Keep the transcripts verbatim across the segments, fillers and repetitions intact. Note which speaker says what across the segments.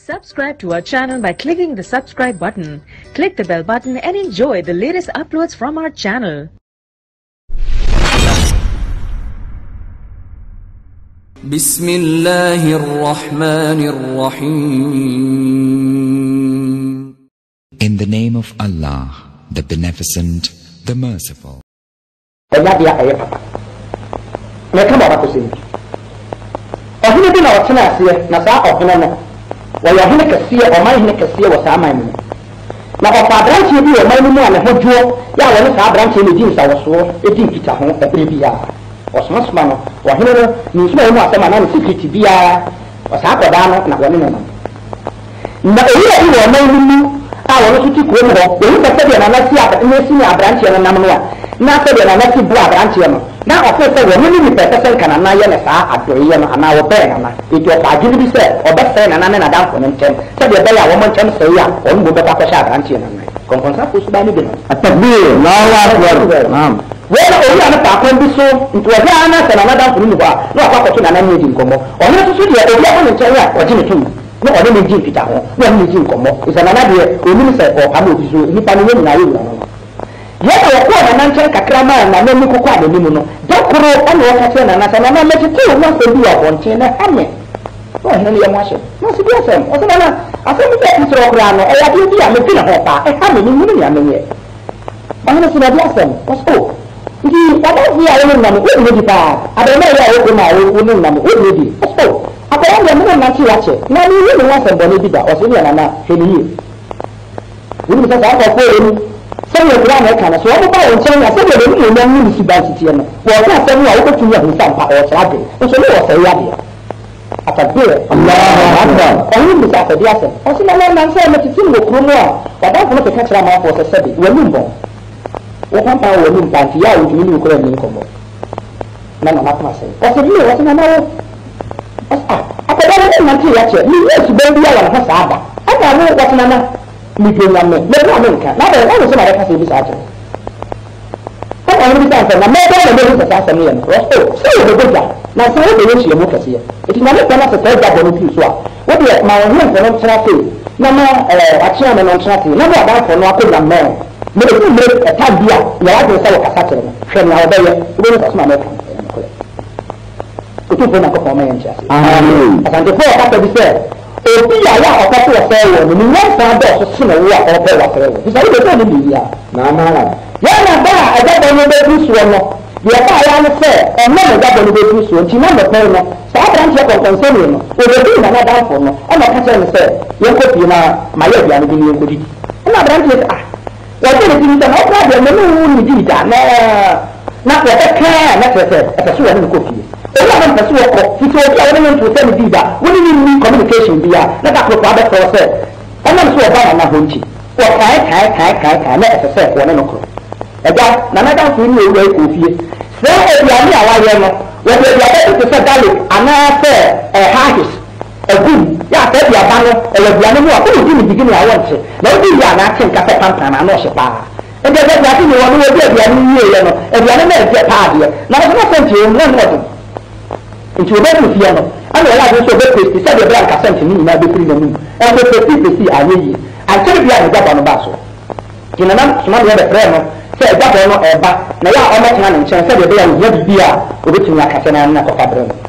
Speaker 1: Subscribe to our channel by clicking the subscribe button. Click the bell button and enjoy the latest uploads from our channel.
Speaker 2: Bismillahir Rahmanir Rahim.
Speaker 3: In the name of Allah, the Beneficent, the Merciful.
Speaker 4: ويهنا كسية وما يهنا كسية وسامعني na ọfadranche bi o manu mu ana hojuo ya woni sa adranche ni din sa woso edin kita ho ebere bia osmasma no wahene no ni suma mu asema na secret bia o sa akoda no na woni no na eyi e wo manu mu a woni tuti ko mu ho eyi ka se na na si aba ni si ni adranche no nam no a na se na na si bu adranche no na ofe se wo ni ni pese kana na ye na sa adoye no ana wo be na na eto fa gidi bi se obe se na na na dan ko ntem se de be ya wo mo ntem se ya o mo be pa ko sha adranche na na konkonsa ko su ba ni bi no atabir na wa akbar naam wo na o ya na pa ko bi so nto wa na se na na dan ko ni ba na kwa ko na na ni di nkomo o na so so de o ya ko ntem ya o ji ni tu no o ni di pita ho no ni di nkomo isa na na de o ni se o pa mo bi so ni pa ni ni na yi na yaka wakwa na nanche kakrama na nemi kokwa de nimu no dokoro ana wakache na nasa na na mechiti o na se bi abonche na ame o hene ye mwashe na se bi asem o se na asem bi ti tro kra no e ya bi bi ame fi na ho pa e ha me ni ni ya menye o hene se na bi asem o so ndi wada fi ya wo na mo o ni di pa adama ya wo na wo wo na mo o ni di o so akora ya mo na chi wache na ni ni ni wasem bo ni bi da o se ni na na he ni yi wo ni sa sa ko ko ni sẹ́yìn ìgbà náà kàn sọ wọ́n bá wọn kyẹn náà sẹ́yìn ìgbà nínú ìyẹn nínú ìsìbáǹsì tiẹ̀ náà wọ́n ká sẹ́yìn àwọn kòtù yẹn nǹkan pa ọ̀sẹ̀ àdé nso ní ọ̀sẹ̀ yá bìí àtàgbére ọ̀hún mi sàfẹ́ bí asẹ̀ ọ̀sẹ̀ náà náà sẹ́yìn mi títí mi kúrò mọ́ a wàdà fún mi kẹ̀kẹ́ kyerẹ́ àwọn afọ ọ̀sẹ̀ sẹ́bi wọ́n ní mbọ̀ wọ́n kàn pa wọ́n ní mbà ntì yá àwọn ìdùnnú kúrò ní nkọ̀mọ́ náà nàá kọ́ àṣẹ ọ̀sẹ̀ bí wọ́n ti náà náà akọ̀dọ̀ wọn ní nàntì yà kyẹ́ ní ilé ìsìgbẹ́ bí yà wà ní sáà mi pe na me me na me nka na be na so na ka se bi sa ajo ko ko ni bi sa na me ko na be bi sa sa me no rosto se o be goja na se o be ye hie mo kase ye eti na me ko na se ta ja bo no pi so a wo de ma wo hen ko no tra te na ma eh a chia me no tra te na bo ada ko no akọ na me me ko me ta bia na wa de sa wo kasa tere no hwe na wo be ye wo be so na me ko ko to na ko ko me ncha amen asante ko ka pe bi se obi ya ya ọkọtọ ọsẹ wọ ni ni wọn san bọ ọsọ sínú owó ọkọtọ ọsẹ wọ bisọ yìí bẹsẹ ni bìyà nàá la yẹn na bá ẹgbẹbọ ní bẹ bí sùọ nọ yẹ bá yà ni sẹ ẹnẹ ní ẹgbẹbọ ní bẹ bí sùọ ntì náà bẹ pẹrẹ nọ sáà bẹrẹ ntì ẹkọ nkọnsẹ nìyẹn nọ òbẹ bí nana dánfọ nọ ẹnna ọkọ sẹ ni sẹ yẹn kọ pii na mà yẹ bìyà ni bí yẹn kọ di ẹnna bẹrẹ ntì ẹkọ ah wọ́n ti ní sẹ na ọkọ adìẹ mẹ́nu wù ní di ìdá náà na wọ́n bẹ kẹ́ẹ̀ na tẹ̀ sẹ ẹ̀fẹ̀ sọ wọ́n ní kò fìyẹ ewu àwọn mpẹsẹ wọkọ títí obi àwọn ènìyàn tó sẹni bí ibà wọn ní ní communication bí ya lẹka àkókò abẹfọ ọsẹ ẹnna nso ọba nana hó nkyi wọ kàá kàá kàá kàá kàá na ẹsẹ sẹ wọn nínú koro ẹgba nana danfo ní ewu ẹkọ fie sẹ eduane a wayẹ no wọn bẹ eduane tó sẹ garlic anaasẹ ẹ hahis ẹgum yà sẹ eduaba no ẹyẹ eduane mu a kó lóòdì ní bìgì ní àwọn nkyẹn na ó bí yà náà kye nkasẹ pampan náà ọ̀hyẹ paa ẹgbẹ ẹgbẹ eduane ni wọn ní wọn bí eduane yíyẹ yẹ no eduane náà ẹgbẹ paadeɛ na wọn sọ wọn sẹ nkyɛn mu náà ní ọdún nti obe mu fie no ana wala de so obe pesi sɛ de bra kasɛnt ni nyina be firi na mu e be pesi pesi ayɛ yi ankyere bia ne gaba no ba so kina nam soma de be frɛ no sɛ gaba no ɛba na ya ɔmo tena ne nkyɛn sɛ de bia wo bi a obetumi akasɛ na na kɔfa brɛ no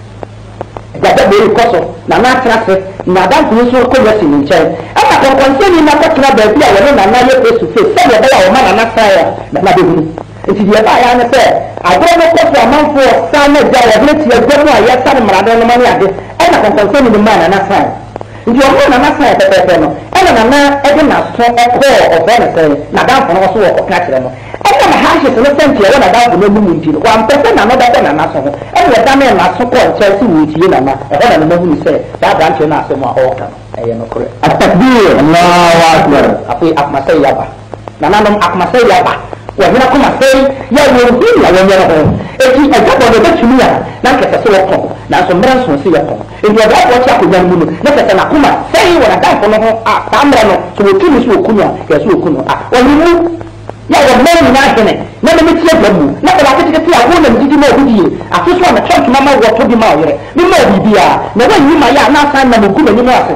Speaker 4: gaba be ri kɔso na na tena se na dan ko so ko yɛ si ne nkyɛn aka kɔnkɔnsɛ ni na kɔtena ba bi a wɔne na na yɛ face to face sɛ de bia wo ma na na saɛ na na be hu nti deɛ ba ya ne sɛ agorɔ no kɔfo amanfo ɔsan no gya wɔde tie agorɔ no a yɛsa no mmara no ma ne ade ɛna kɔnkɔnsɛ ne ma na na san nti ɔmo na na san pɛpɛpɛ no ɛna na na ɛde na so ɛkɔ ɔfɔ ne sɛ na danfo no so wɔ ɔka kyerɛ no ɛna na haahye se no sɛnti ɛwɔ na danfo no mu nti no wampɛ sɛ na no bɛbɛ na na so ho ɛna wɔda ne na so kɔ nkyɛn si wɔ tie na na ɛhɔ na no mahu ni sɛ saa aberanteɛ no asɛm a ɔwɔka no ɛyɛ no korɛ atakbir allahu akbar afei akomasɛ yaba nananom akomasɛ yaba wahina kuma sei ya wonhi ya wonyɛ no ho eti agabɔ no betumi a na nkɛsɛ sɛ wɔkɔ na nso mmara nso se yɛkɔ enti ɔbɛfo ɔkye akonnwa no mu no na kɛsɛ na kuma sei wɔ n'adamfo no ho a saa mmara no so wɔtumi so wɔku no a yɛ so wɔku no a ɔhemu ya wɔ mmara nyinaa hene na ne metie gba mu na kɛlɛ aketekete a wo nam didi ma ɔbi die afe so a na twɛntoma ma wɔtɔ bi ma ɔyerɛ me ma ɔbiribi a na wɔnyi ma yɛ a na asan nam ogu m'anim ase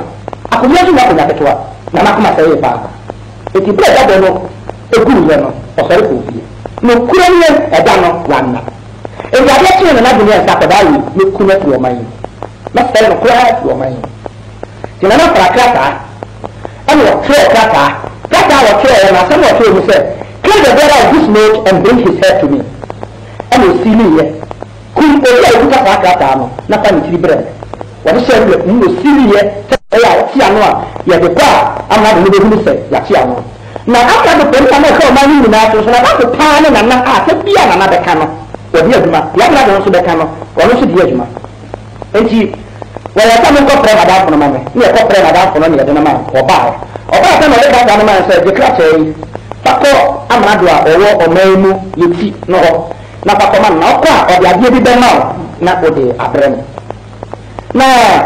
Speaker 4: akɔnya so na akɔnya ketewa na na kɔma sɛ yɛ paa eti bere da bɔ no egu yɛ no ɔsɔre kɔ fie no kura ne ɛda no wanna eti adeɛ kyerɛ no na de ne nsa akɔda yi ne kuna ti ɔman yi na sɛ no kura ti ɔman yi ti na na fara krataa ɛna ɔtwerɛ krataa krataa wɔtwerɛ yɛ na asɛm wɔtwerɛ mu sɛ clear the bearer of this note and bring his head to me ɛna osili yɛ kun obi a okuta saa krataa no na fa ne tiri brɛ wɔde hyɛ wura mu osili yɛ ɛyɛ a ɔte ano a yɛde kɔ a ama de ne bɛhunu sɛ yɛate ano na aka de pɛn kama ɛka ɔman yi nyinaa so so na baako paa ne nana a sɛ bia nana bɛka no wɔde adwuma yɛabra de nso bɛka no ɔno nso de adwuma nti wɔyɛ sɛ me nkɔprɛ madamfo no ma me ne yɛkɔprɛ madamfo no ne yɛde no ma ɔbaa ɔbaa sɛ na ɔde krataa no ma sɛ gye krataa yi fakɔ amrado a ɔwɔ ɔman mu yɛti no hɔ na fakɔ ma no na ɔkɔ a ɔde adeɛ bi bɛma wo na ɔde abrɛ no na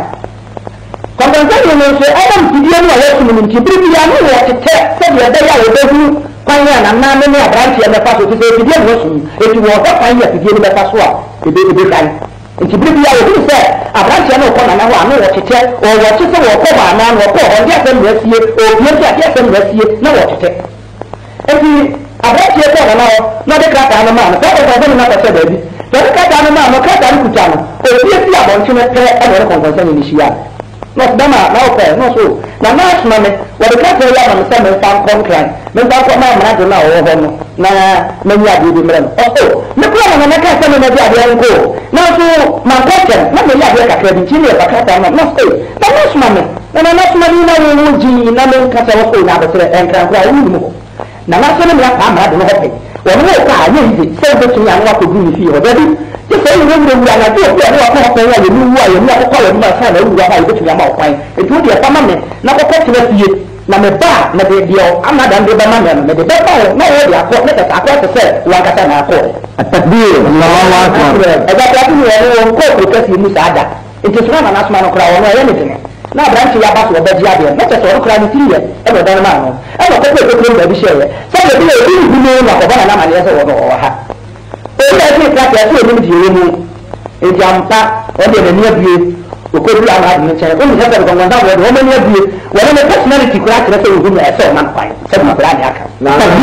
Speaker 4: kɔmpɛnsɛni no nso ɛnam fidie no a wɔsom no nti bere bia ne wɔtetɛ sɛdeɛ ɛbɛyɛ a wɔbɛhu kwan a nana ne ne aberanteɛ bɛfa so te sɛ fidie no wɔsom eti wɔhwɛ kwan yɛ fidie no bɛfa so a ɛbɛhwan nti bere bia wɔhunu sɛ aberanteɛ no ɔkɔ nana hɔ a ne wɔtetɛ ɔwɔkye sɛ wɔkɔ baana no wɔkɔ hɔ nde asɛm na asie obie nti ade asɛm na asie na wɔtetɛ eti aberanteɛ kɔ nana hɔ na ɔde krataa no maa no sɛ kɔnkɔnsɛni no akɔsɛ baabi sɛ ɔde krataa no maa no krataa no kuta no obie si abɔnten pɛ ɛna ɔde kɔnkɔnsɛni no hyia nɔɔso dama na ɔkɔ nɔɔso na nɔɔso ma me wɔde krataa yi ama me sɛ memfa nkɔ nkran memfa nkɔ ma amena do no a ɔwɔ hɔ no na manyi adeɛ bi mmerɛ no ɔso me kora na nana kaa sɛ me madi adeɛ nko nanso mankɔ kyɛm na mayi adeɛ kakra bi nti ne yɛfa krataa no nɔɔso na nɔɔso ma me na na nɔɔso ma me na wɔwɔ gyii na menka sɛ wɔkɔ na abɛsrɛ ɛnkran koraa ɛwu mu hɔ na nanso ne mmea saa amena do no hɔ pɛ wɔn wɔ kɔ a nyɛ yize sɛ wobɛtumi a ne wakɔdu ne fie hɔ baabi te sɛ yɛwura wura na de obi a ne wakɔ hɔ pɛn a yɛmu wu a yɛmu akɔkɔ a yɛmu asa na awura hɔ a yɛbɛtumi ama wo kwan eti wo deɛ fama me na kɔkɔ tena fie na me ba na de deɛ amada de bɛma me no me de bɛba hɔ na wɔde akɔ ne kɛse akɔ te sɛ wankasa na akɔ atakbir Allahu akbar ɛgya kra ti wɔ no kɔ kɔ kɛse mu saa da enti so na na soma no kra wɔ no ɛyɛ ne dene na aberanteɛ yɛ aba so ɔbɛgye adeɛ na kyɛ sɛ ɔno kra ne tiri yɛ ɛna ɔda no maa no ɛna ɔkɔkɔ ɛkɔkɔ baabi hyɛ yɛ sɛ baabi yɛ ɛbi ne hu no na kɔbɔ na na amaneɛ sɛ wɔ no ɔwɔ ha oyi a ɛsɛ krataa ɛsɛ ɛnim deɛ ɛwɔ mu enti ampa ɔde n'ani abue okɔduru amrado no nkyɛn ɔmu sɛ sɛ nkɔnkɔnsa wɔde wɔn ani abue wɔne ne personality kora kyerɛ sɛ ohun ɛsɛ ɔma nkwan sɛ ɔma kora ne aka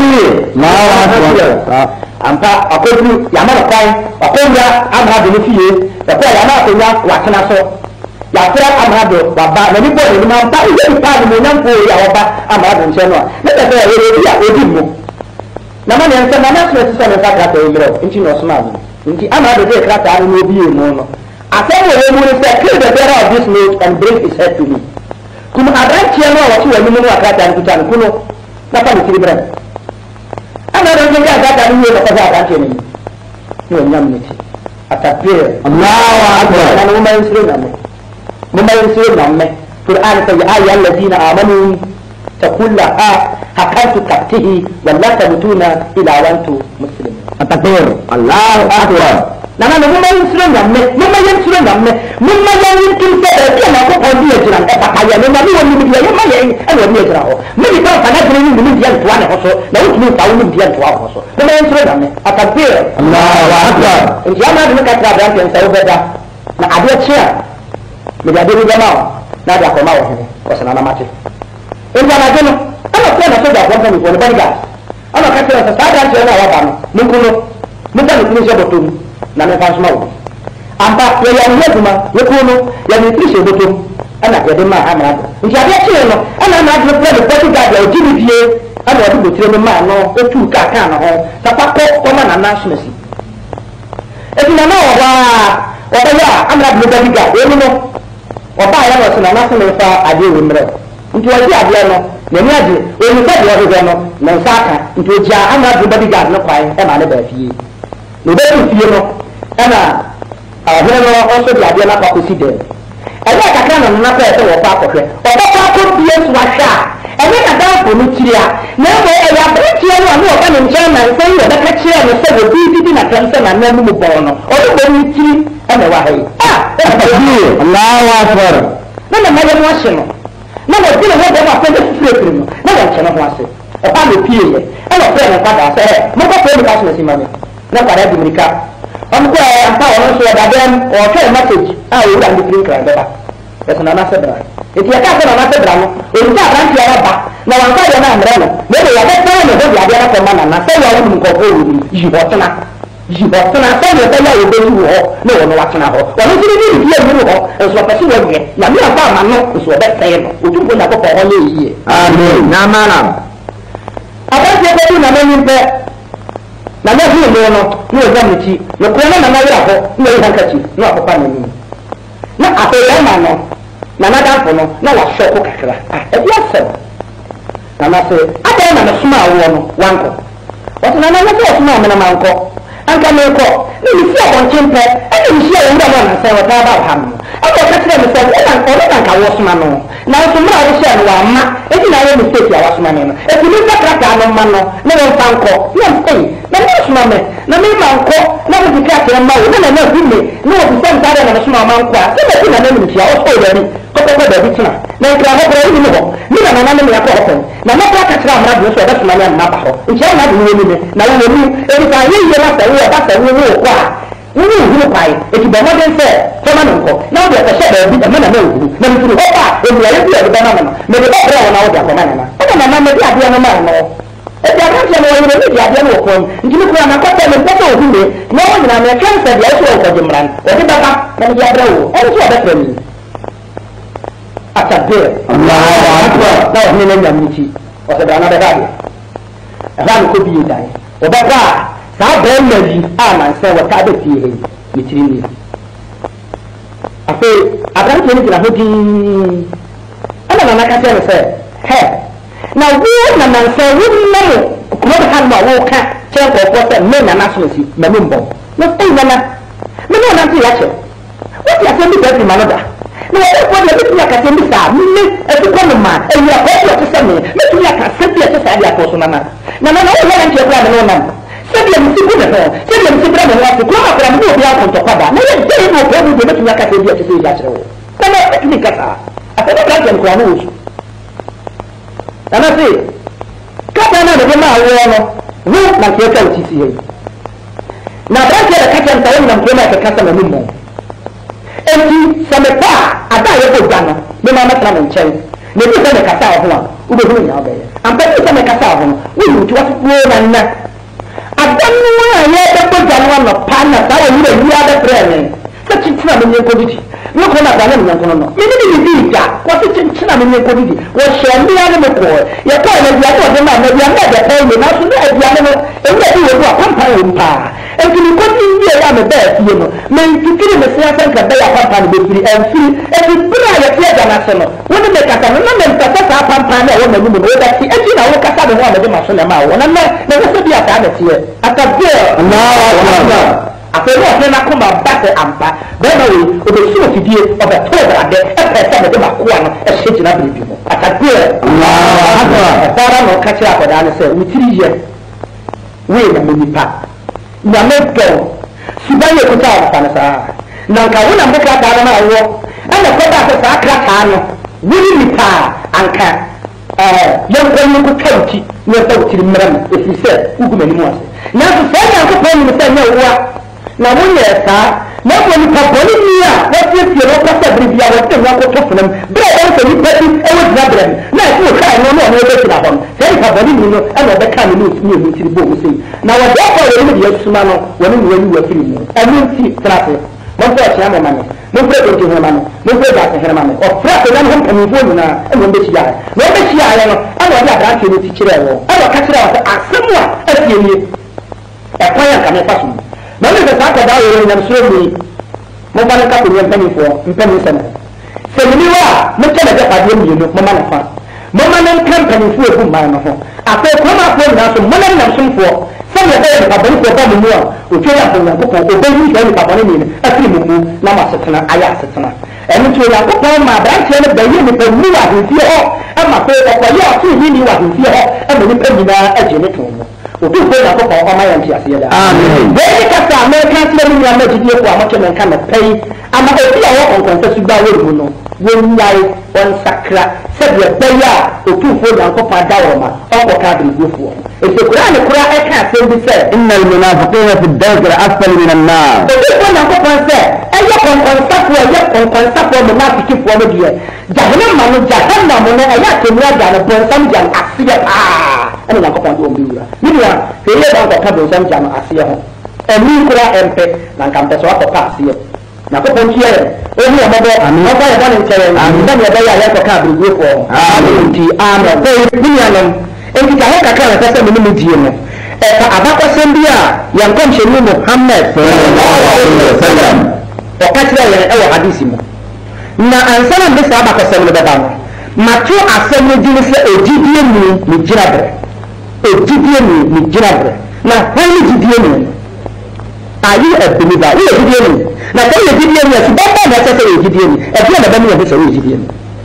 Speaker 4: ampa akɔduru yama no kwan wakɔwura amrado no fie ɛkɔ yama akɔnya watena so yàtọ̀ amrado waba na nipa ọ̀nà ìnuma mpa ìwé nípa ni mo nyà mpọ òye àwọba amrado nkyɛn no a ne pɛ sɛ ɛyɛ ebi a odi mu na ma nìyɛn nsɛm na ne sɛ sɛ ne nsa krataa yi mmerɛ nti na ɔsoma adi nti amrado de krataa no na obi yɛ mu no asɛm wɔ wɔn mu no sɛ kill the bearer of this note and bring his head to me kum aberanteɛ no a wɔte wɔn anim no a krataa no kuta no kuno na fa ne tiri brɛ amrado nso nka krataa no yie na kɔsɛ aberanteɛ no yi ne wɔn nyam ne ti atapere Allahu akbar na ne wɔn mma nsire na me مما ينسون نعمه قرآن يا أيها الذين آمنوا تقول لها حكمت تحته ولا تموتون إلا وأنتم مسلمون التكبير الله أكبر نعم مما ينسون نعمه مما ينسون نعمه مما يمكن تأتي أنا أقول لي أجرا أبقى مما هو من مديا يما يعني أنا ودي أجرا هو من يكون فنادر من مديا توانه خصو لو تمين تعون مديا توانه خصو مما ينسون نعمه التكبير الله أكبر إن شاء الله نمك أكبر بأنك ينسوا بدا نعدي أشياء mede ade bi bɛma wo na ade akɔma wɔ hene ɔsena na mate enti anadwo no ana kɔ na sogya akɔmpa nifoɔ no bodyguard ana ɔka kyerɛ sɛ saa adanteɛ no a waba no monku no momfa ne tiri hyɛ bɔtɔ mu na memfa nsoma wo ampa yɛyɛ ahoyɛ adwuma yɛkuo no yɛde ne tiri hyɛ bɔtɔ mu ɛna yɛde maa amrado nti adeɛ kyerɛ no ɛna amrado no frɛ ne bodyguard a ɔgye ne fie ɛna ɔde bɔtire no maa no ɔtuu kaa kaa no ho sapa kɔ kɔma nana somasi enti nana wɔ hɔ a ɔbɛyɛ a amrado no bodyguard ɛmu no ọba ayé wọn sọ na n'asọ n'efa adeɛ wɔ mmerɛ nti wɔsi adeɛ no n'ani adi onipa deɛ ɔhwehwɛ no ne nsa aka nti ogya amrado bodyguard no kwan ɛma ne baa fie na obɛtu fie no ɛna ɔhene no ɔnso de adeɛ no akɔ akɔsi dɛm ɛyɛ kakra na nana pɛɛ sɛ wɔkɔ akɔhwɛ ɔbɛkɔ akɔ bie so ahwɛ a ɛnyɛ nadamfo no kyiri a na mmom ɛyɛ aberanteɛ no a ne ɔba ne nkyɛn na nsa yi ɔbɛka kyerɛ no sɛ wɔbi didi na tɛm sɛ nana mu mu bɔn no ɔno bɔ ne kyiri ɛna ɛwɔ ha yi Allahu akbar na na mɛyɛ no ahye no na wɔdi ne ho bɛm asɛ ne fifiri no na wɔnkyɛ ne ho ase ɔba ne pie yɛ ɛna ɔfrɛ ne nkwadaa sɛ mokɔ fɛ mi ka so na si ma me na nkwadaa di mirika ɔmo kɔ ampa ɔno nso ɔda dɛm ɔtwɛ message a owura ne firi nkran bɛba ɛsɛ na n'asɛ bra eti yɛ kaa sɛ na n'asɛ bra no olu kaa aberanteɛ no ba na wɔn nfa yɛ no amrɛ no na ebe yɛ bɛtɛn na ɛbɛ adeɛ no kɔma nana sɛ yɛ wɔn nkɔfo wɔ mu yi hɔ tena yi hɔ tena sɛ yɛ bɛ yɛ ebe yi wɔ hɔ na wɔn watena hɔ wɔn nso ne bi yɛ mu hɔ nso ɔpɛ sɛ wɔn yɛ na mi afa ama no nso ɔbɛ sɛɛ no otumfo na kɔkɔ hɔ yɛ yie amen na amana aberanteɛ bɛ bi na n'anim pɛ na na hu no no na ɔgya ne ti na kɔ na na yɛ hɔ na yɛ hankakyi na akɔpa n'anim na afei ma no na na danfo no na wa hwɛ ko kakra ah ebi asɛm na na sɛ ada na na soma awo no wankɔ wɔte na na na sɛ soma amena mankɔ anka me kɔ na mi si abɔnkye mpɛ ɛna mi si awura no na sɛ wɔta ba ha no ɛna ɔka kyerɛ me sɛ ɛna ɔno na nka wɔ soma no na nso mmerɛ a wɔhyɛ no wamma eti na ayɛ mistake a wasoma ne no eti mi nsa krataa no ma no na wɔmfa nkɔ na mpɛi na me soma me na me ma nkɔ na mo di krataa ma wo na na na hu me na wɔ bisɛ nta da na soma ma nkɔ a sɛ bɛti na na mi ntia ɔsɔ yɛ ni kɔkɔkɔ baabi tena na nkira hɔ kora yi ni hɔ ni na na na me yakɔ hɔ pɛn na na kra ka kyerɛ amara bi so ɔbɛsoma ne na ba hɔ nkyɛn na de wo ni me na wo ni eti ka yɛ yɛ na sɛ wo ba sɛ wo wo kɔ a wo ni hu kwae eti bɛ mo den sɛ fama no nkɔ na wo de ka hyɛ baabi ɛmɛ na na wo na mi tiri hɔ ba ebi ayɛ bi ɛde ba na na me de ba brɛ wo na wo de akɔ na na ɛna na na me de adeɛ no ma no eti aberanteɛ no wɔyɛ ne de adeɛ no wɔ kɔn nti me kura na kɔtɛ me mpɛ sɛ ohu me na wo nyina me kansa deɛ ɛso wɔ kɔgye mmran wɔde bɛba na me de abrɛ wo ɛno so ɔbɛfrɛ me atabir Allahu akbar na wɔne ne nyam nti ɔsɛ bɛ anabɛ dadeɛ ɛhɔ a mekɔ bie dan wɔbɛkɔ a saa bɛrima yi a nansɛ wɔta bɛfie hɛ me tiri ni afei aberanteɛ no gyina hɔ dinn ɛna nana ka kyerɛ no sɛ hɛ na wo na nansɛ wonna mo kuma bɛ ha no a woka kyerɛ nkɔɔfoɔ sɛ me nana so asi ma me mbɔ na ɛyi nana me ne ɔnante yɛakyɛ wote asɛm bi bɛfiri ma no da na wɔde kɔ de bi aka sɛ mi saa me ebi kɔ no ma eyi akɔ bi ɔte sɛ me me tumi aka sɛ bi ɔte sɛ ade akɔ so nana na nana wo yɛ nkyɛ kura me no nam sɛ bi mi si bu ne ho sɛ bi mi si bra me ho ase kura akora me no obi akɔ ntɔkwa da na yɛ de no kɔ bi de me tumi aka sɛ bi ɔte sɛ bi akyerɛ wo na na etumi kasa afɛ ne kra kyɛ nkura no wo so nana se kata na de ma awo no wo na kɛ ka uti si yi na bra kɛ ka kyɛ nta wo na nkura ma ka kasa na mu enti sɛ mepa a ada yɛ kɔ gya no me ma mɛtena me nkyɛn na ebi sɛ mekasa wɔ ho a wobɛhu nya wobɛyɛ ampa bi sɛ mekasa wɔ ho no woyi nti wasefuo na nna ada no a yɛbɛkɔ gya no anɔpa na saa wɔ wura wura bɛbrɛ me sɛ kyenkyena me nyɛnkɔ didi me kɔ na abrane me nyɛnkɔ no no mene ne yɛdii gya wɔse kyenkyena me nyɛnkɔ didi wɔhyɛ mmea ne me kɔɔ yɛkɔɔ na aduane ɔde ma na aduane na ɛdɛpɛ yi nanso ne aduane no ɛwura bi wɔ mu a pampan wɔ mu paa enti ne kɔdi yie a me bɛɛ fie no me nkikiri me se asɛ nka bɛyɛ pampan no bɛfiri ɛmfiri enti bere a yɛte agya no ase no wo ne me kasa no na me mpɛ sɛ saa pampan no a ɛwɔ m'anim no wobɛte enti na wokasa me ho a mede ma so ne ma wo na nɛ na ɛwɔ sɛ bi a saa nɛteɛ atabir afei ne ɔhene n'akoma ba sɛ ampa bɛrima wei obɛsuro fidie ɔbɛtoo brade ɛpɛ sɛ mede makoa no ɛhyɛ gyina biribi mu atabir ɛsaara na ɔka kyerɛ akɔdaa no sɛ wo tiri yɛ wei na me nipa nyame dɔn suban yɛ kuta ɔfa no saa na nka wo na mo krataa no ma ɛwɔ ɛna kɔda sɛ saa krataa no wo ne nipa a anka yɛnkɔ yi nkɔ twa wo ti na ɛsɛ wo tiri mmerɛ no ɛfiri sɛ wogu m'anim ase nanso sɛ nyankopɔn nim sɛ nyɛ woa na wonyɛ saa na mmɔ nipa bɔne ni a wɔsiesie no wɔkɔ sɛ bere bia wɔsɛ nyankopɔ fonam berɛ a wɔn sɛ nipa bi ɛwɔ gyina berɛ no na ɛsɛ wo kaa no na ɔno ɛbɛgyina hɔ no sɛ nipa bɔne ni no ɛna ɔbɛka ne ne ɔtumi ɛmu tiri bɔ mu sei na wɔde ɔkɔ wɔ ne deɛ asuma no wɔne ne wayi wɔ firi mu ɛno nti tena ase mɔmfrɛ ɔkyea mɔma no mɔmfrɛ dɔnti homa no mɔmfrɛ daase herema no ɔfrɛ akɔda ne ho mpanimfoɔ nyinaa ɛna ɔmbɛhyiaeɛ na ɔmbɛhyiaeɛ no ɛna ɔde aberanteɛ no ti kyerɛɛ wɔ ɛna ɔka kyerɛ wɔ sɛ asɛm a asie nie ɛkwan a nka mefa so mu na ne sɛ saa akɔda wɔyɛ nyamsoro mu yi momfa no nka kɔnyɛ mpanimfoɔ mpanisɛ no sɛ meni wɔ a mekyɛ ne gyapadeɛ mmienu moma ne fa moma no nka mpanimfoɔ agu mman no ho afei kuromafoɔ nyinaa so mona ne namsomfoɔ sɛdeɛ ɛbɛyɛ nipabɔnefoɔ ba mu mu a ɔtwa yɛ onyankopɔn ɔbɛyi hwɛ nipabɔne mmienu afiri mu mu na mo asetena ayɛ asetena ɛno nti onyankopɔn ma aberanteɛ no bɛyɛ nipa mu wɔ ahemfie hɔ ama afei ɔkɔyɛ ɔtoo ni wɔ ahemfie hɔ ama nipa nyinaa agye ne to mu obi ko na ko ko ma yan ti ase ya amen we ni ka sa me kan ti me ni ma jidie ko amake me kan no pay ama obi a wo konkon se suba wo mu no wo nyai on sakra said your beya or two fold and copper dawama or cabin go for. If the Quran Quran I can't say this said in the munafiqina fi ad-dark al-asfali min an-nar. So this one and copper said, and you can contact for you can contact for munafiqin for the year. Jahannam man jahannam man ayat kemra jana pon sam jan asiya ah. Ano lang copper do biura. Biura, say you don't copper do sam jan asiya ho. And me Quran empe nang kampe so ko asiya. Na ko pon kiere o ni amabo o ba ya ban kiere na me ba ya ya ko ka bi go for amen ti amen so ni anom en ti ka ka ka ka se me ni die no e ka abakwa sem bia ya nkom she ni Muhammad sallallahu alaihi wasallam o ka tira ya e wa hadisi mo na ansana be sa abakwa sem no be ba no ma to asem no di se odidie ni ni jirabre odidie ni ni jirabre na hwan ni didie ni are you a believer? You are Gideon. Now tell you Gideon, yes, but I'm not saying you're Gideon. If you're not going to say you're Gideon.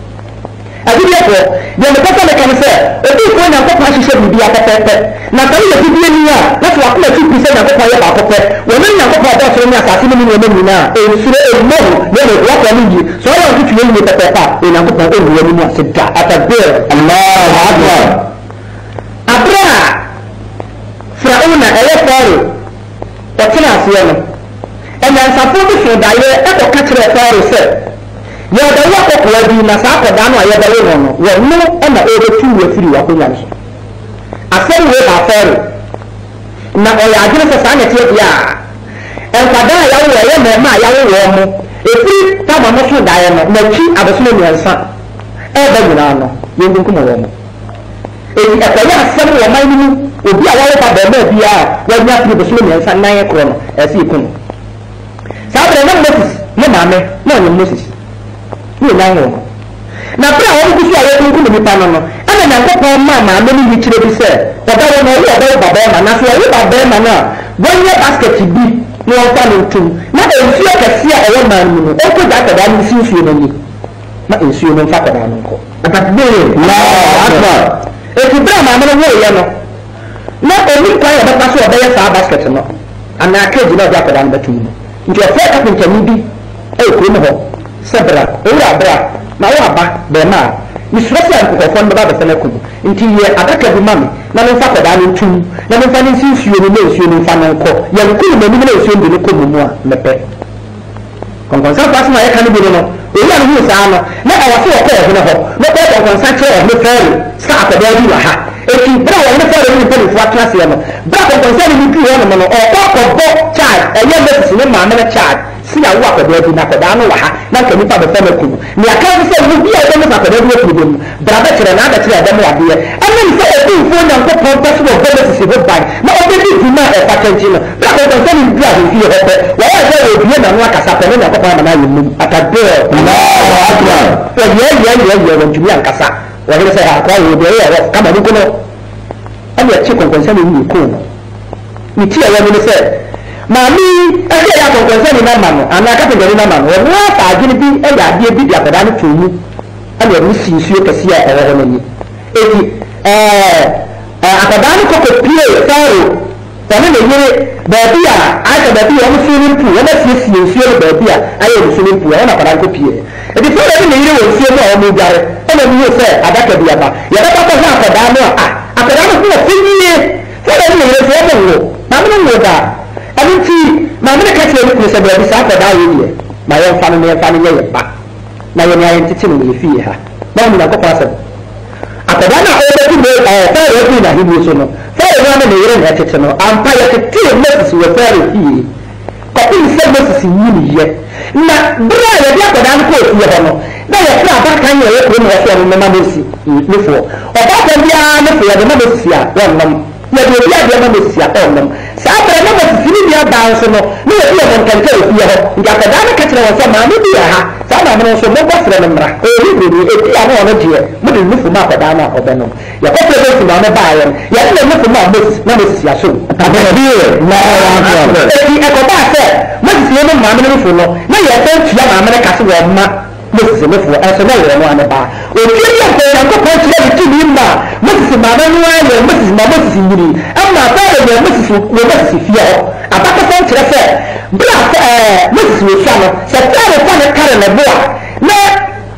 Speaker 4: I did therefore, then the person can say, if you find out what she said will be a pet. Now tell you Gideon, that's what two percent of the fire about pet. When you have a pet, you're not assassin women now. And so a more, then what I need you. So I want you to name the pepper in a book of every woman said that at a bear. Allah, Abraham, Frauna, a letter. But can I see him? And then suppose if you die, I will catch the fire. You are the work of Lady Nasaka Dano, I have a little one. You know, and the other two were three of the I said, we are fair. Now, I give us a sanity of ya. And for that, I will wear my young woman. If we come on the diamond, no cheap of a small son. Ever, you know, you don't come along. If you have several of my will be a lot of the baby when you have to be swimming and nine corner as you come. Sabra, no Moses, no mamma, no Moses. You know. Now, I want to see a little bit of Panama. And then I got one mamma, many rich lady said, but I don't know about Babama, and I say, about Babama. When your basket to be no one to not a fear can see a old man, open that I will see you. Not in swimming, Papa. But no, if you bring my money, you know. Not only cry about that's what they are basket no. And I can't do that on the two. Into a fair up in Kennedy, a criminal, Sabra, Ura Bra, Mawaba, Bema, Miss Russell, who found about the Senecu, until you attack every mammy, none of Papa Dining two, none of Fanny sees you in the nose, you in Fanny Co. You are cool, maybe no soon to come more, the pet. Concern pass my cannibal. We are who is Anna, not our four calls in a hole, not better than such a no ferry, start a baby. If you bring a little bit of what class you are, but concerning you or talk of both child, and your message in my mother child, see a walk of baby, not a dano, not can you have a family. Me, I can't say you be a woman after the work with him, but I bet you another child, them idea. And then say a thing for them, put on possible business is goodbye. Not only do you not a package, but concerning you are here, why I say you are not like a sapper, and a papa and at a door. No, yeah, yeah, yeah, yeah, when you are Casa. What do you say? I call you there, come on, you know. And your chicken concerning you, cool. You tell what you say. Mammy, I say I'm concerning that man, and I got to get in a man. What are you doing? And I did be like that to you. And you're missing you can see a woman. If you, uh, a banana could play, sorrow. Then in a year, baby, I can be on the swimming pool. When I see you, feel baby, I am swimming pool, and I can go here. And if you're in the year, you'll see more of me, and then you say, I got to be about. You're not going to have a damo. After that, I'm going to see you. So then you're going to I'm going to go that. I didn't see my mother catch you with Mister Baby Saka Daway. My own family and family back. Now you're entertaining me, fear her. Now I'm not going to pass it. After that, I already made a fair every night. He was on. Fair one in the year, I'm tired to kill Missus with very few. Copy said Missus in Uni yet. Now, brother, the black and uncle, you know. Now you're not kind of when you're from the Mamma before. Or back and the army for the Mamma one them. Yet you have the Mamma on them. So after a number of Sylvia Downs, no, no, one can tell you, you got the Dana catcher or some money, some of them also no better than Mra. Oh, you will be a one of you. What is Mister Dana or Benham? You're better than the buyer. You have to look for Mammas, Mammas Yasu. I'm here. No, if you echo back there, what is the other mamma for no? Now you're going to your mamma castle or ma. Missus Miffle as a lawyer on the bar. Well, you have to go to the Limba, Missus Mamma, Missus Mammas in Uni. I'm not telling you, Missus Missus Fio. A back of French affair. Black, Missus Wisana, Satana Fana Karen and Bois. Now,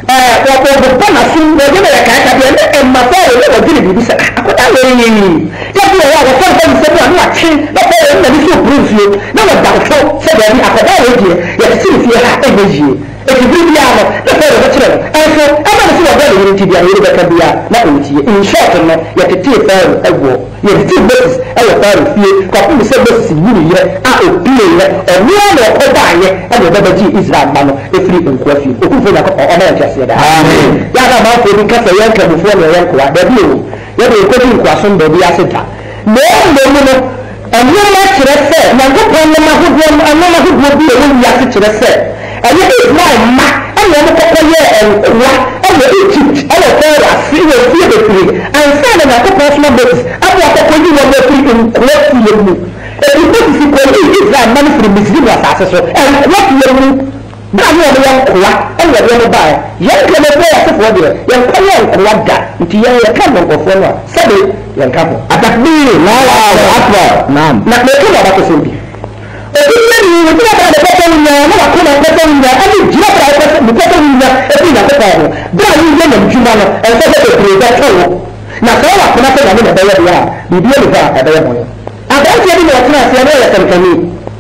Speaker 4: eh wa ko bo na sun wo je na ka ka bi e ma fa o le wo giri bi sa akoda we ni ya bi ya wa fa fa se bi na chi na fa o na bi so proof yo na wa da so se bi ni akoda we je ya ti fi ha e be ji e ti bi ya no na fa o chire e so e ma so wa da ni ti bi ya ni be ka bi ya na o ti in short no ya ti ti fa e wo ya ti ti basis e wa fa fi ko ku se basis ni ye a o bi ye e ni na ko ba ye e be ba ji Israel ba no e free in ko fi o ku fe na ko o na ya ti amen ya ga ma ko bi ka fa yanka bu fo ne yanka wa da bi o ya be ko bi ko asun da bi asita no no no anu ma kire se na ko ko na ma hu anu ma hu bi o ni ya kire se ani Israel ma anu ma ko ko ye en wa anu Egypt anu ko ra fi o fi de free and say na ko personal basis abu ko ko ni wo be free in ko fi ye mu e bi ko fi ko ni Israel man free Muslim wa sa so and what ye mu ba ni o yan ko wa en wa ye ba yan ka le ba so fo de yan ko yan ko wa da nti yan ya kan ko fo no sabe yan ka bo atakbir Allahu akbar naam na me ko ba ko so bi e bi ni ni ni ba da ko ni na na ko na ko ni na ani jira ba ko ni ko ni na e bi na ko ba ba ni ye na juma no e so ko pre da ko na ko wa ko na ko na na ba ya ya bi bi ni ba ka da ya mo aba ti ni na ko na se na ya kan kan ni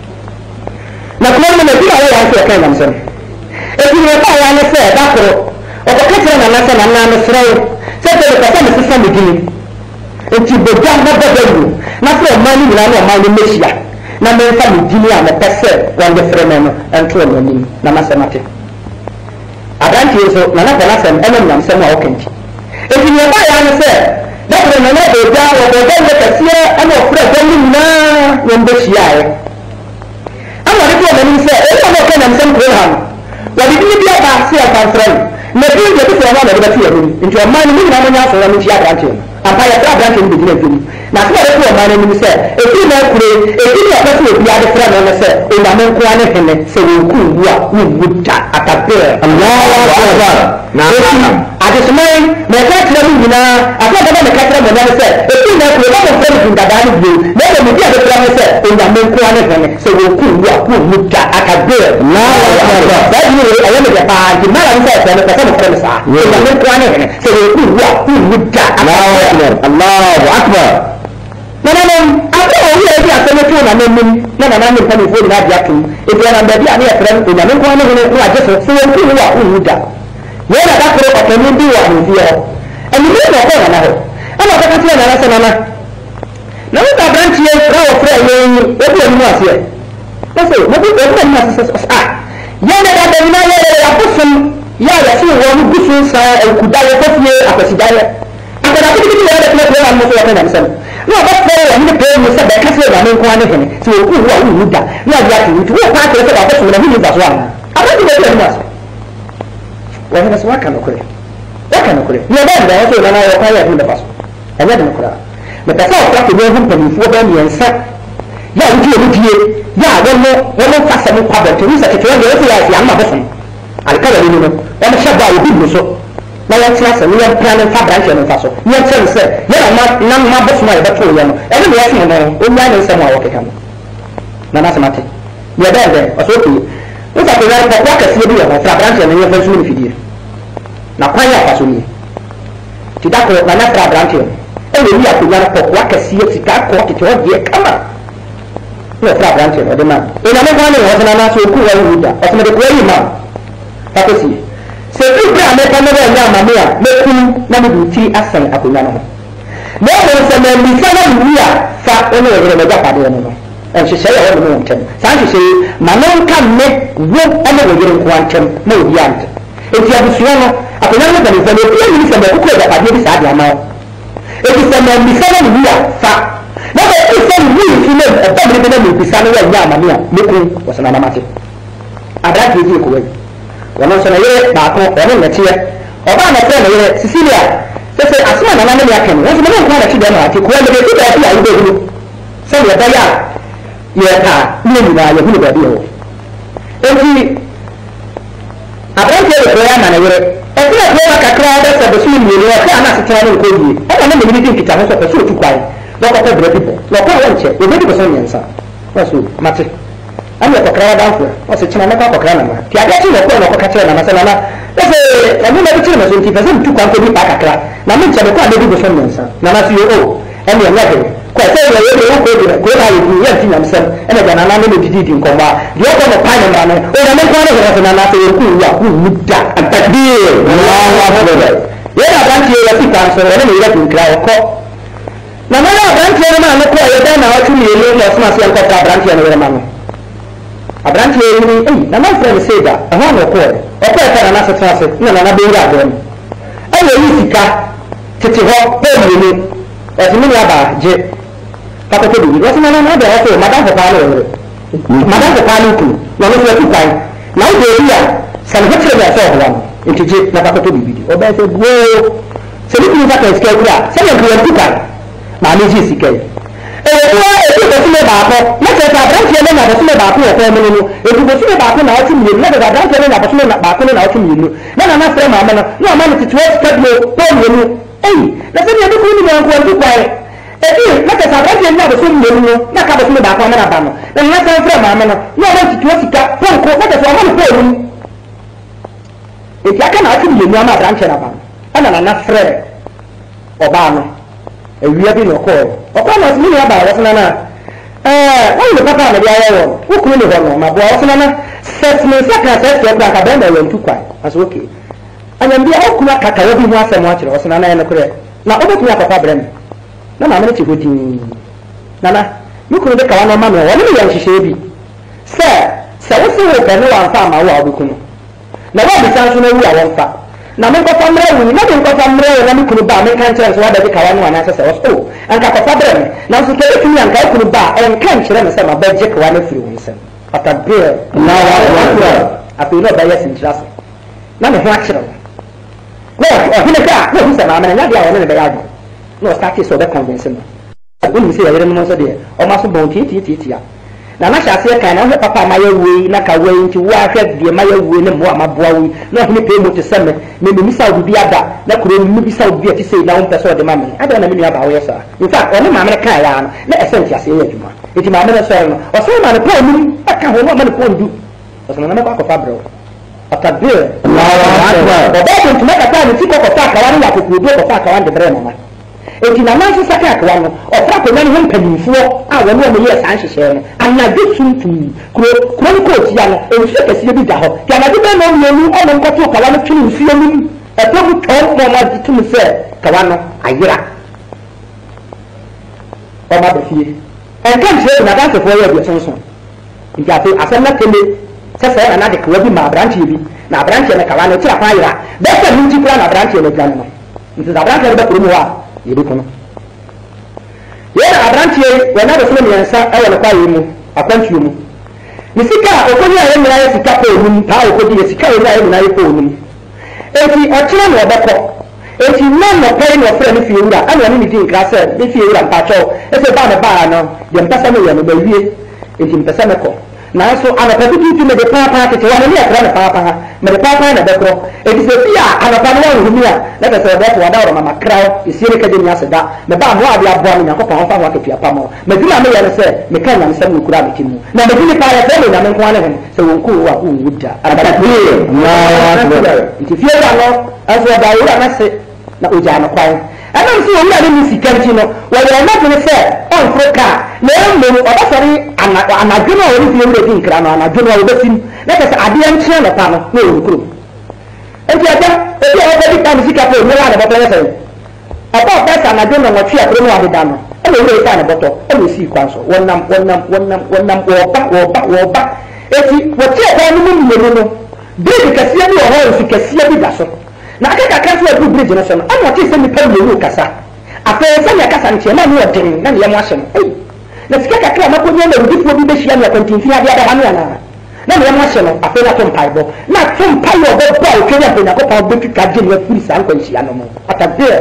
Speaker 4: na ko na ni ba ya se kan na so e bi ni ba ya na se da ko o ko ka na na se na na na sra se te ko sa ni se sa ni gini e ti bo ja na ba ba ni na se ma ni na na ma ni mesia na me fa mi dini a me pese wan de freme no entro no ni na ma semate adanti so na na bana sem eno nyam sem a okenti e ti ni ba ya no se da ko na na do ja wo do ja ne kase ana ofra da ni na wan de sia e ama ri ko na ni se e ko ko na sem ko ha wa bi ni bia ba se a kan frem na bi de ko na na de ti ya ni nti o ma ni ni na mo nya so na ni sia adanti apa ya ta adanti ni de ni na se re ko ma ni se e ti na kure e ti ya ko ti ya de frem na se o na men ko ane hene se wo ku wa wo wuta atabe Allahu akbar na adesmai me ka tira mi na afa da me ka tira mo na se e ti na kure ba mo frem ki dada ni bi me ko mi ya de frem se o na men ko ane hene se wo ku wa wo wuta atabe Allahu akbar da ni ayo me pa di mara ni se se me ka mo frem sa o na men ko ane hene se wo ku wa wo wuta Allahu akbar Allahu akbar nana nem ato o ye bi aseme to na nem na na na nem pa ni fo na dia tum e bi na ba bi ani efrem o na men ko na ne ko aje so se won ku wa o wuda ye na da ko ko ni bi wa ni yo ani ni no ko na na ho ama ka ka ti na na se na na na o ta branch ye ra o fre ye e bi ni ase e se mo bi e bi ni ase ah ye na da da na ye ya busum ya ya si wo ni busum sa e ku da ye ko fie apesi da ye akada ko bi ni ya da ko na mo so ya na se no ba ko wa ni pe mo se ba ka se ba men ko ane hene ti o ku wa wu da na ya ti ti wo pa ke se ba ko so na ni za so ana aba ti be ni mas wa hena so aka no kure aka no kure ni ba da so na na yo ka ya ni da paso anya da no kure me ta sa ka ke ni hu pa ni fo ba ni ensa ya wu ti o ti ya wo mo wo mo fa se mo kwa ba ti ni sa ke to ya ya ya ma ba so alkala ni no wa ma shabba wo bi so na ya tsaya sai ya plan fa branch ne fa so ya tsaya sai ya na na ma ba suma ya ba to ya no e ne ya sima no o nya ne sai ma wa ke kan na na samate ya da da o so ki o ta ko ya ko ka si bi ya fa branch ne ya fa su ni fidie na kwa ya fa so ni ti da ko na na fa branch e ne ya ko ya ko kwa ka si ti ka ko ti to ye kama no fa branch ne o de ma e na me kwa ne o na na so ku wa yu da o so me de ko yi ma fa ko si se ibre ameka no ya mama ya mekun na me duti asan akonya no na mo se me mi sana mi ya fa ono yere me ja pade no no en se se ya wo mo ntem sa se se manon kan me wo ana wo yere ko antem na obi ant e ti abusuo no akonya no ga ni se me e ni se me ko ja pade bi sa dia ma e ti se me mi sana mi ya fa na me e se mi fi me e ba mi na mi bi sana ya nya mama ya mekun wo sana na mate ada ti ji ko we wọn nso na yere baako wọn na tie ọba na tie na yere Cecilia sese asoma na nana ya kan wọn so mo nko na tie na ati ko na be ti ba ti ayi be hu so ye ba ya ye ka ni ni na ye hu ba bi ho enti abran tie ko ya na na yere e ti na ko ka kakra da se be su ni ni o ka na se tie na ko yi e na na me ni tin kita ho so pe so tu kwai lo ko ko bre people lo ko won che e be bi so nyensa so mate ani ko kra da fu o se china na ko kra na ma ti aga ti ko no ko ka che na masala na Ese la mia vicina sono ti fazendo tu quanto di pacca. Na min c'è qua devi go sonensa. Na na si o e mi ngade. Kwa se ya ye ko ko ko ha yi ya tin amsam. E na na na no didi din ko ba. Yo ko no pa na na. O na men kwa na na na se ku ya ku mudda. Takbir. Allahu akbar. Ya na ban ti ya ti kan so ne mi ya tin kra ko. Na na ban ti na na ko ya da na wa tu ni le no sma se ko ta ban ti na ma no. Abranti ni eh na my friend say that I want to call o ko e na na se na na na be ira do ni e ye yi sika tete ho pe mi ni e ti mi aba je pa ko bi wo na na na be o so madam ko pa no madam ko pa no ku na no se tu kai na o de ya san ho tere ya so ho wa nti je na pa ko bi bi o ba se wo se ni ku ta ka ske ku ya se ni ku ya tu kai na ni ji sika ewa ebi bosime baako na sɛ sɛ aberanteɛ no na bosime baako wɔ kwan mu no ebi bosime baako na ɔte mmienu na sɛ aberanteɛ no na bosime baako no na ɔte mmienu na nana frɛ maame no na ɔma no tetewa sika bio pɔn mmienu eyi na sɛ deɛ ɛbi ni wɔn nti kwae ebi na sɛ sɛ aberanteɛ no na bosime mmienu no na ka bosime baako ama na ba no na nana sɛ frɛ maame no na ɔma no tetewa sika pɔnko na sɛ sɛ ɔma no pɔn mu eti aka na ɔte mmienu ama aberanteɛ na ba no ɛna nana frɛ ɔbaa no ewia bi no ko ọkọ na ọsùn ní ọba ọsùn náà ẹẹ wọn yìí pápá àmì ayé wọn wọkùnú ní hàn náà bọ ọsùn náà sẹtìmẹ sẹkìnà sẹsì ọgbà àkàbẹ ẹnbẹ yẹn tukwa àti òkè anyambi ọkùnú akàkàwé bí wọn asẹmú akyerẹ ọsùn náà yẹn kúrẹ na ọbẹkùnú akọkọ abẹrẹ mi na maame ne ti hó tii nana yọkùnú bẹ kàwá náà ọmọ mi wọn ní yẹn nhyehyẹ bi sẹ sẹ wọsi wọ pẹ ní wà nfa àmà wọ ọbẹkùnú na wọn bìsá nso náà wú àwọn nfa na me nkɔfa mmerɛ wuni na me nkɔfa mmerɛ wɔ na me kunu ba me nka nkyerɛ nso wada de kawa no ana sɛ sɛ wɔso o anka kɔfa brɛ me nanso kɛ etumi anka kunu ba ɛnka nkyerɛ me sɛ ma bɛgye kawa no firi wo nsɛm patabere na wa afei na ɔbɛyɛ sinkyira so na me ho akyerɛ no na ɔhene ka na ɔhu sɛ maame na nya deɛ a wɔne ne bɛyɛ adwo na ɔstarte sɛ ɔbɛconvince no wonim sɛ yɛyere no mo nso deɛ ɔma so bɔn tietietietia na na hyase kan na ho papa ma ya wei na ka wei nti wo ahwɛ de ma ya wei ne mo amaboa wei na ho ne pe mo te sɛ me me me misa obi ada na kuro me bisa obi ati sei na wo pɛ sɛ ɔde ma me ada na me nua ba wo yɛ sa in fact ɔne ma me kan ya no na ɛsɛ hyase yɛ adwuma enti ma me no sɔre no ɔsɛ ma ne pa mu aka ho no ma ne ko ndu ɔsɛ na me ba kɔfa brɛ atabe Allahu akbar ɔbɛ ntoma kata ne ti kɔkɔfa akawa ne yakoko do kɔfa akawa de brɛ mama eti na nanso saka akawa no ɔfra ko nyane ho mpanimfoɔ a wɔne wɔn yɛ saa nhyehyɛ no anadwo tuntum kuro kuro no kɔ tia no ensuo kɛseɛ bi da hɔ ti anadwo bɛ no wɔn ɔno nkɔto akawa no twene nsuo no mu ɛtɔ mu tɔn mo ma di tum sɛ akawa no ayera ɔma bɛ fie ɛnka nkyerɛ na dansefoɔ yɛ bi sonso nti afei asɛm na tele sɛ sɛ ɛna de kawa bi ma aberanteɛ bi na aberanteɛ no kawa no tira fa ayera bɛsɛ mu nti kura na aberanteɛ no gya no nti sɛ aberanteɛ no bɛ kuro mu hɔ a yɛbi kono yɛna aberanteɛ wɔna bɛ funu mmiɛnsa ɛwɔ ne kwaeɛ mu akwantuo mu ne sika a ɔkɔdi a yɛ nyinaa yɛ sika kɔɔ mu paa ɔkɔdi yɛ sika yɛ nyinaa yɛ kɔɔ mu eti ɔkyerɛ na ɔbɛkɔ eti nna nnɔpɛ yi na ɔfrɛ ne fie wura ɛna ɔne ne di nkira sɛ ne fie wura mpakyɛw ɛsɛ baa ne baa no deɛ mpɛsɛ no yɛ no bɛwie eti mpɛsɛ ne kɔ nanso anɔpa bi tuntun mede paapaa tete wɔn ani ɛkora ne paapaa mede paapaa na bɛkorɔ eti sɛ fi a anɔpa no wɔn nhumi a na kɛ sɛ ɔbɛfo wɔda wɔrɔ mama kraw esie ne kɛgye ne ase da mɛ baa mo ade aboa me nyankopɔn ɔfa ho akatua pa mo mɛ dwuma me yɛ no sɛ meka nyamesɛm no kura me ti mu na mɛ dwuma paa yɛ sɛ me nyame nko ne ho sɛ wɔn ko wa wɔn wu da abatie nti fie da no ɛso ɔda wura na se na ogya no kwan ɛnam sɛ owura ne mu sika nti no wɔyɛ ɔmɛtene sɛ ɔmforo kaa na mmom ɔbɛsɔre anadwo no a wɔne fie wura di nkra no anadwo no a wɔbɛsim na kɛ sɛ adeɛ nkyerɛ no pa no na ɔwɔ kurom enti ɛgya ebi a wɔbɛdi pa ne sika pa ɔnyɛ wa ne bɔtɔ yɛ sɛ ɛbɔ ɔbɛ sɛ anadwo no wɔtwe akoro no adeda no ɛna owura yi fa ne bɔtɔ ɛna osii kwan so wɔnam wɔnam wɔnam wɔnam wɔba wɔba wɔba eti wɔte ɛkwan no mu mmienu no bridge kɛseɛ bi wɔ hɔ nsu kɛseɛ bi da so na aka kakra so adu bridge no so no ana ɔte sɛ nipa mmienu kasa afei sɛ nea kasa nkyɛn na ne ɔden na ne yɛm ahyɛ no ei na sika kakra na kɔnya na wudifoɔ bi bɛhyia ne akwantimfini adeɛ ada ha ne anaa na ne yɛm ahyɛ no afei na to mpaebɔ na to mpaeɛ ɔbɛbɔ a ɔtwa ne apɛ nyankopɔn bɛtwitwa gye ne afiri saa nkwanhyia no mu atabeɛ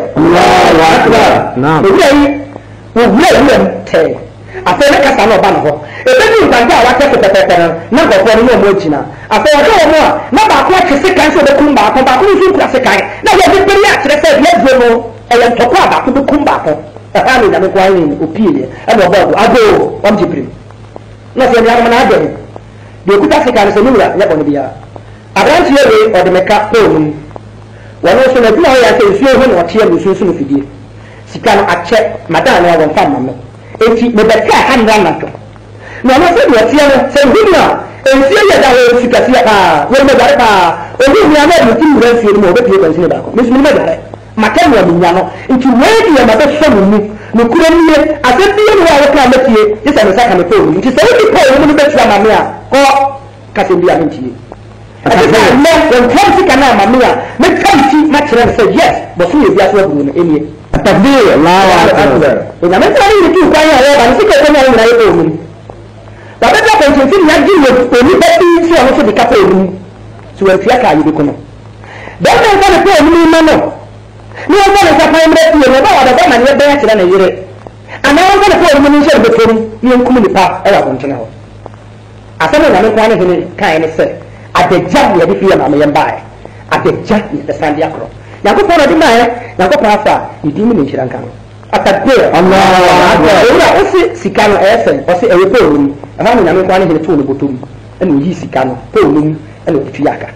Speaker 4: owura yi owura yi yɛm tɛɛ afei ne kasa na ɔba no hɔ ebebi nkwanti a wakɛ so pɛpɛpɛ no na nkɔfoɔ no na ɔmo agyina afei ɔhwɛ wɔn a na baako akye sekan sɛ ɔbɛkum baako baako nso nkura sekan na yɛde pere akyerɛ sɛ deɛ duro no ɛyɛ ntɔkwa a baako bɛkum baako ɛha ne nyame kwan ne opie deɛ ɛna ɔbɔ ɔdo ado ɔmgye pirim na sɛ nneɛma no adɛ deɛ okuta sekan no sɛ ne wura nyɛ bɔne biara abranti yewe ode meka pon wono so na bi ho ya se nsuo ho na ote am nsuo so no fidie sika no ache madan na won fa mamme enti me beka ha nra na to na no se bi ote no se hunna nsuo ye da ho sika sia ba wo me bare ba obi mi ana bi ti mura nsuo mo be pie ba nsuo ba ko me mi me bare maka no mi nya no enti we di ma be so mu no kura mi ase bi no wa ka ma tie ye se me saka me pon enti se we di pon no be tua mamme a ko ka se bi a ntie ati na when comes to kana mamia me come see ma kire say yes but so you be aso bu no enie takbir Allahu akbar ina me tani ni tu kwa ya ba ni sike ko na ina yeto mu ba ba ko tin tin ya giwe ko ni ba ti so no so de kapo mu so we fi aka yi ko no da na ka ne ko mu ma no ni o ba le ka pa mre ti no ba wa da ba ma ni ba ya kire na yire ana o ba le ko mu ni so de ko ni en kuma ni pa e wa ko ntena ho asana na me kwa ne ne kai ne se adejja ya bifi ya mama yamba adejja ni tasandi akro yako pona dimaye yako pafa idimi ni chiranka atade Allah Allah osi sikano efe osi ewepo ni afami na me kwa ne tu no botom ene yi sikano po ni ene otuyaka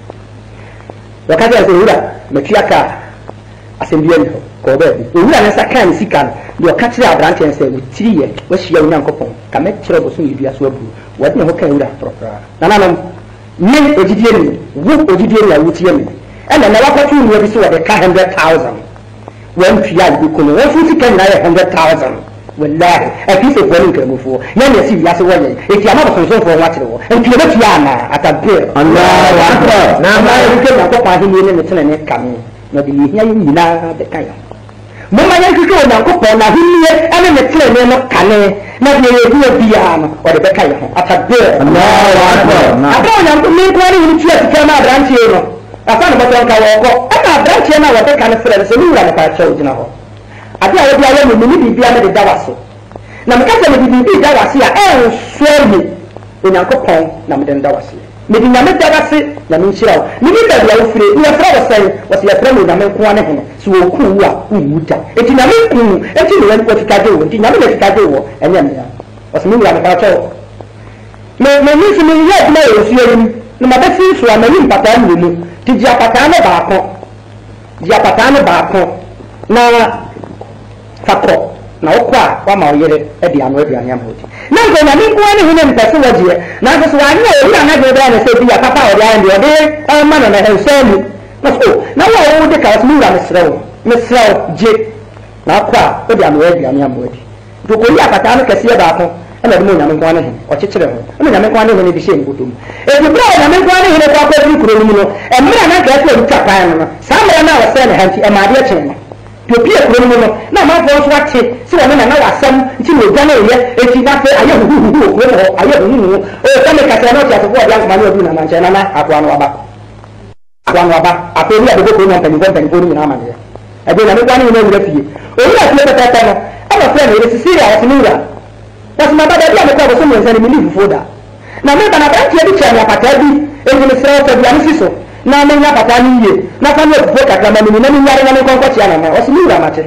Speaker 4: wakati ya zura metuyaka asembie ni ko be owura ne saka ni sikano de okatire abrante ense wotiri ye wahia unyankopon kame kire boso ni dua so abu wadi ne ho kan owura propra nananam ni odidie ni wo odidie na wutie ni ena na wakwatu ni bi so de one hundred thousand wan pia bi ko no futi kan na one hundred thousand wallahi a fi se ko ni kan fo na ne si ya se woye e ti ama so so fo watere wo en pia be pia na atabe Allahu akbar na ma ri ke na ko pa hi ni ne tene ne kam na de yi nya yi na be kan mo ma nya ki ko na ko pa na hi ni ene ne tene ne no kane na de ye bi bia no o de be kan ho atabe Allahu akbar aba nya ko ni ko ni ti ati kama branch e no asa no boton ka wo ko ana branch e na wo de kan fere so ni wura ne pa cha ojina ho ade a wo bia ye mo ni bibia na de dawaso na me ka se me bibia dawase a e so mi onyankopon na me de dawase me di nyame dawase na me nchira wo ni bi da bia wo fire ni afra wo sai wo se afra me na me ko ane ho so wo ku wo a umuta eti na me ku eti ni wo fika de wo eti nyame le fika de wo enye me ya wo se me wura ne pa cha wo me me ni se me ye na wo fie ni na ma be fi so a me ni papa mu mu ti ji apata na ba ko ji apata na ba ko na fakọ na okwa wa ma oyere e di anu e di anya moti na ngo na mi kwa ni hune mpese waje na so so anya o ri anaje bra na se bi ya papa o dia ndi o de e ma na na he so mi na so na wa o de ka so mi ra mesrew mesrew je na kwa e di anu e di anya moti to ko ya pata no kese ba ko e na de mo nya me kwa ni o chechire ho e nya me kwa ni ne bi she ngutum e di bra nya me kwa ni ne kwa ko bi kuro ni no e mra na ka ko ri ka pa no sa mra na wa se na hanti e ma de chen to pie kuro no na ma fo so ate si wona na na wasam nti no gwa na ye eti na fe aye hu hu hu ko no aye hu hu o ka me ka na ti afo bia ma na obi na manche na na akwa no aba akwa no aba ape ni adogo ko na tani ko tani ko ni na ma ne e be na me gwa ni na wura fie o ri ati peta ta no aba fe na re sisi ya ati nura was ma ba da bia me ko so mo nzani mi live foda na me ba na ba ti e bi cha na pata bi e ni sra ta bia ni siso na me nya pata ni ye na fa no bo kakra ma ni na mi yare na me konko tia na na o si mi wura ma che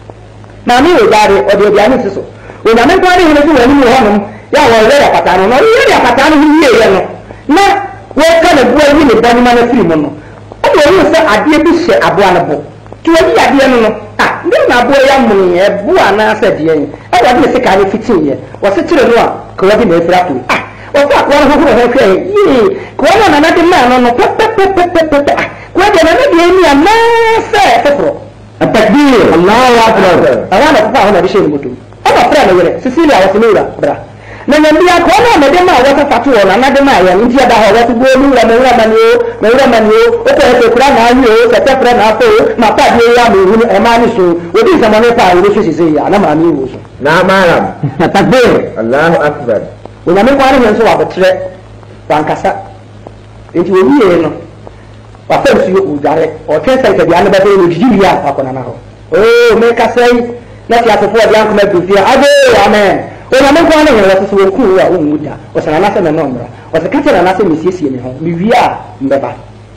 Speaker 4: na mi o dare o de bia ni siso o na me kwani ni so wani mi ho no ya wo re ya pata no no ye ya pata no ni ye ye no na wo ka na buo ni ne bani ma na firi mo no o de wo se ade bi hye aboa na bo ti wo bi ade no no ah ndi na bo ya mu ye buo na sa de ye e wa de se ka ni fitin ye wo se tire no a ko wa bi na fira to ah o fa ko ho ho ho ke yi ko na na de ma no no pe pe pe pe pe pe ah ko de na de ni a na se foforo التكبير الله اكبر انا بقى هنا بشيء الموتو انا فرا نغير سيسيليا وسنورا برا ننبيا كونا مدما واسا فاتو ولا ندما يا نتي دا هو واسو بولو لا مورا مانيو مورا مانيو او كو فرا نا يو ستا فرا نا فو ما با دي يا مو ني اماني سو ودي زمانه فا ورو سي سي يا انا مامي وسو نعم مالم التكبير الله اكبر ولا من قال من سو ابتره وانكاسا انتي وي نو wa fa su yo jare o ten sai ka biya na ba sai no jiji ya fa kona na ho oh me ka sai na ti asofo ya biya kuma bi fi ade amen o na me ko na ya so so ku wa o muda o sana na se na no mra o se ka tera na se me siesie me ho mi wi a mbeba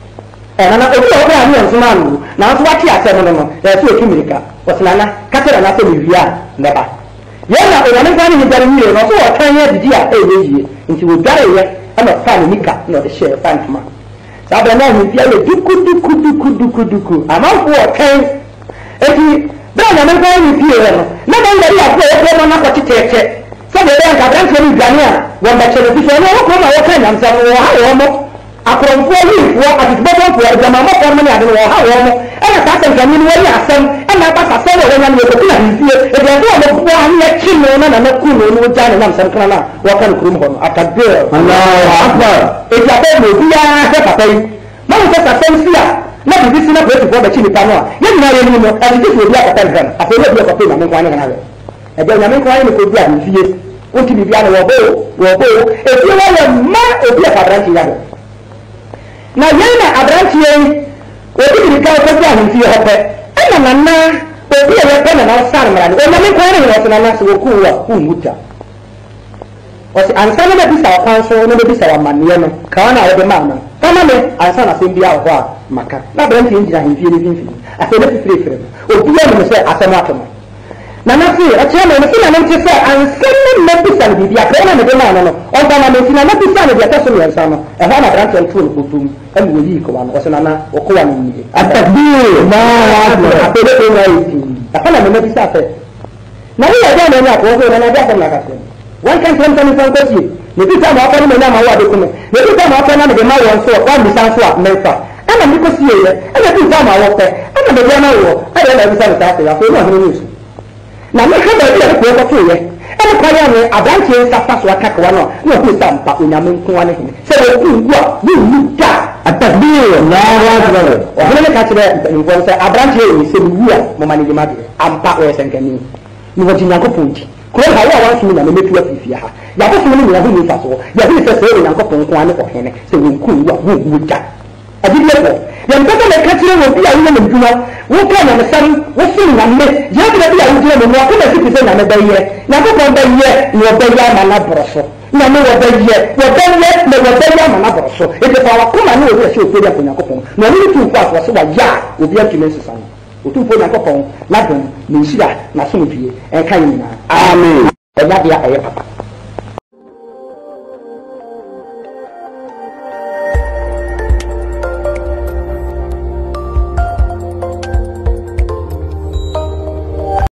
Speaker 4: e na na o bi o ba ni on suma nu na so wa ti ase no no ya so ki mirika o sana na ka tera na se mi wi a mbeba ya na o na me ko ni jare mi no so o kan ya didi a e ye yi nti wo jare ye ana fa ni mika no de share fa ntuma Sabana ni pia le duku duku duku duku duku. Amanfo o kan. Eti bra na men kan ni pie no. Na ba ndari apo e ko na ko titete. So be ben ka bran tiri gani a wo ba chere bi so no ko ma wo kan nyam sa wo ha wo mo. Akronfo ni wo atibabo ko e jama mo ko mani ade wo ha wo mo. E na ka tan kan ni wo ya asem. E na ba sa so wo nya ni ko na ni pie. E de do mo ko an ya chi no na na ku no no ja na nam san kana na wo kan kurum ho no akadbe. Allahu akbar. E ja be mo biya se papa yi. Ma wo se sa sensia. Na bi si na ko ko ba chi ni pa no a. Ye ni na ye ni mo. A ti so bi akata ngan. A se bi ko pe na men kwa ni kana we. E de na men kwa ni ko bi a ni fie. O ti bi bi ana wo bo wo bo. E fi wo le ma o bi ka branch ya. Na ye na abranchi yi o bi ni ka ko bi a ni fie ho pe. E na na na o bi ye pe na na sar mara ni. O na men kwa ni wo se na na so ku wa ku muta. Osi ansa na bi sa kwan so na bi sa wa manne no ka na wo be ma no kama me ansa na sem bia ho a maka na branch yi ngira himfie ni himfie ase na fifire fire obi ya no se asem atomo na na fi a che na no ina na nti se ansa na bi sa bi bia ka na me de ma no no o ba na me tina na bi sa na bia ka so me ansa no e ha na branch on phone ko tum e mo yi ko wa no o se na na o ko wa ni ni atakbir ma wa apele ko na yi afa na me bi sa fe na ni ya da na ko ko na na da na ka se one can come from from question ne bi ta ma fa ni na ma wa de ko me ne bi ta ma fa na me de ma won so wa mi san so a me fa ana mi ko sie ye ana bi ta ma wo pe ana me de na wo ana na bi sa ta se ya so na ho ni na me ka ba bi ko ko to ye ana ka ya me abanti sa fa so aka ka wa no na ko sa mpa onyame nko wa ne he se wo ku ngu a ni ni ta atakbir na wa ba o ho ne ka tire nko se abanti e se wu a mo mani de ma de ampa o senkani ni wo jinya ko punti ko ha ya wa sunu na me metu afifia ha ya ko sunu ni ya hu ni fa so ya hu se se na ko pon ko ane ko hene se wo ku wa wo wo ja adi bi ko ya mpaka me ka tire wo bi ya ni me duma wo ka na me sari wo sunu na me ya bi ya wo tire me no ko na fi se na me baye na ko ko baye ni wo baye ma na broso na me wo baye wo baye me wo baye ma na broso e de fa wa ko ma ni wo se o pe ya ko na ko pon na ni tu kwa so wa ya obi a tune se san otu po na ko pon na don ni shira na so mfie e kan ni na amen e ya dia e papa